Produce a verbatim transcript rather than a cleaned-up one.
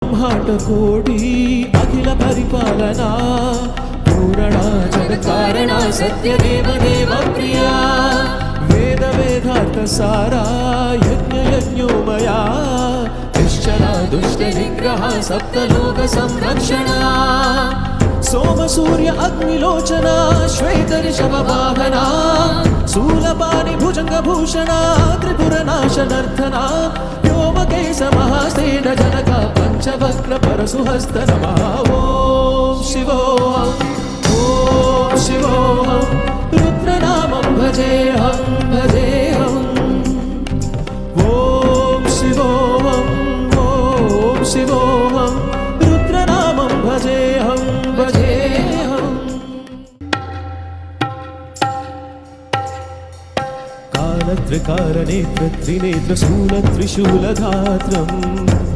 ब्रह्माण्डकोटी अखिल परिपालना पूरणा जगत्कारणा सत्यदेव देवप्रिया वेद वेदार्थ सारा यज्ञ यज्ञोमया निश्चला दुष्ट निग्रह सप्तलोक संरक्षणा सोम सूर्य अग्निलोचना श्वेत ऋषभ वाहना शूलपाणि भुजंग भूषणा त्रिपुरनाश नर्तना व्योमकेश महासेन जनका पंचवक्र परशुहस्त नमः ओम शिवोऽहम् ओम शिवोऽहम् रुद्रनामं भजेऽहं भजेऽहम् ओम शिवोऽहम् ओम शिवोऽहम् रुद्रनामं भजेऽहं भजेऽहम् कालत्रिकारनेत्र त्रिनेत्र शूलत्रिशूलधात्रम्